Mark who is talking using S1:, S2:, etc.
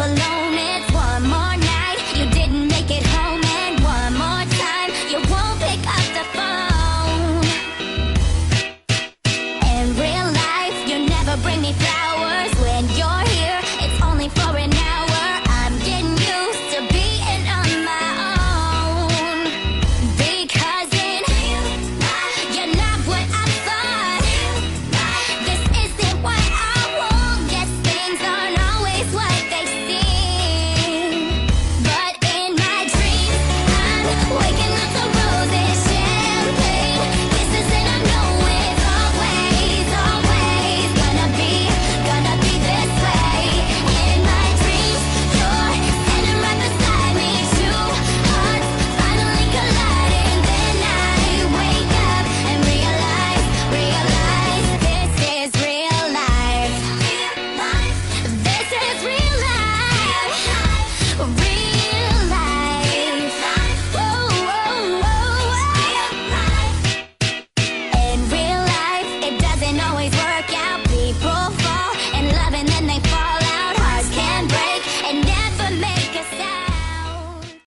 S1: alone. It's one more night, you didn't make it home, and one more time, you won't pick up the phone. In real life, you never bring me flowers.